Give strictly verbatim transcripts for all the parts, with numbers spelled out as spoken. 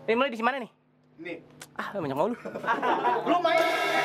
Ini mulai di mana nih? Nih. Ah, banyak mau lu. Lu main.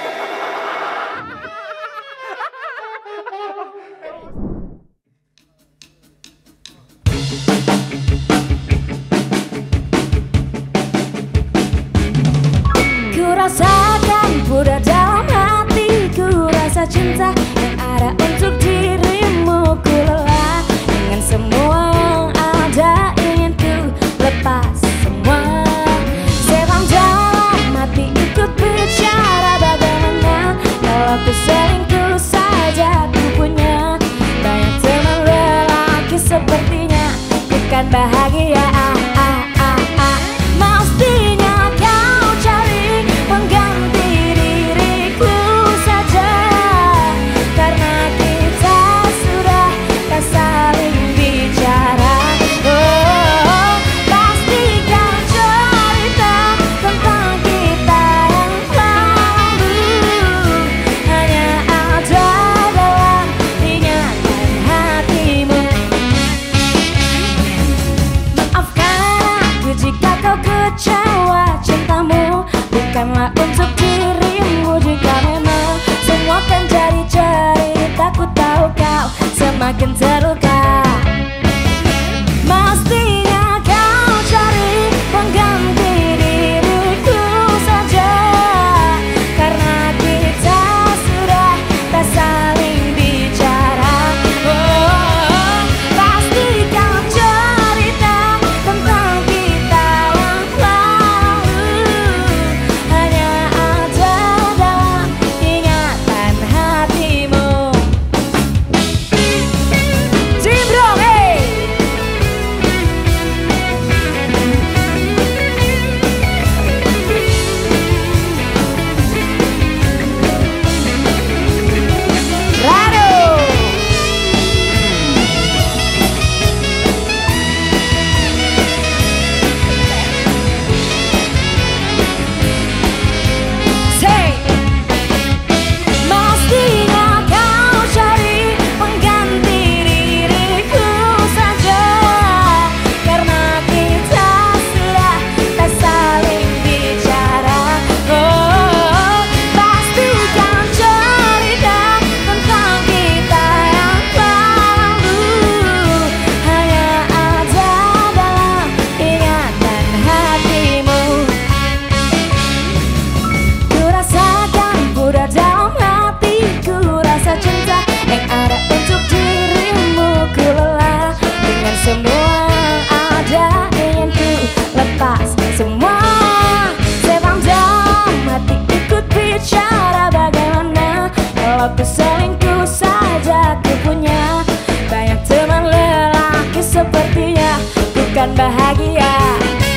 Ku rasakan pudar dalam hatiku, rasa cinta yang ada untuk dirimu. Ku lelah dengan semua yang ada, ingin ku lepas semua. Seram dalam hati ikut bicara, bagaimana kalau ku selingkuh saja. Ku punya banyak teman lelaki, sepertinya bukan bahagia. ah, ah, ah, ah. Mestinya kau cari pengganti diriku saja, karena kita sudah tak saling bicara. Oh, pasti kau cerita tentang kita yang lalu, hanya ada dalam ingatan hatimu. Maafkan aku jika kau kecewa, cintamu bukanlah untuk dirimu. Jika memang semua kan jadi cerita, ku tahu kau semakin terluka. Mestinya kau cari pengganti diriku saja, karena kita sudah tak saling bicara. Oh, pasti kau cerita tentang kita yang lalu, hanya ada dalam ingatan hatimu. Cimbrong, hey! Rado! Say! Mestinya kau cari pengganti diriku saja, karena kita sudah tak saling bicara. Oh, pasti kau cerita tentang kita yang lalu, hanya ada dalam ingatan hatimu. Ku rasakan pudar dalam hatiku, rasa cinta yang ada untuk dirimu. Ku lelah dengan semua yang ada, ingin ku lepas semua. Seram dalam hati ikut bicara, bagaimana kalau ku selingkuh saja. Ku punya banyak teman lelaki, sepertinya bukan bahagia.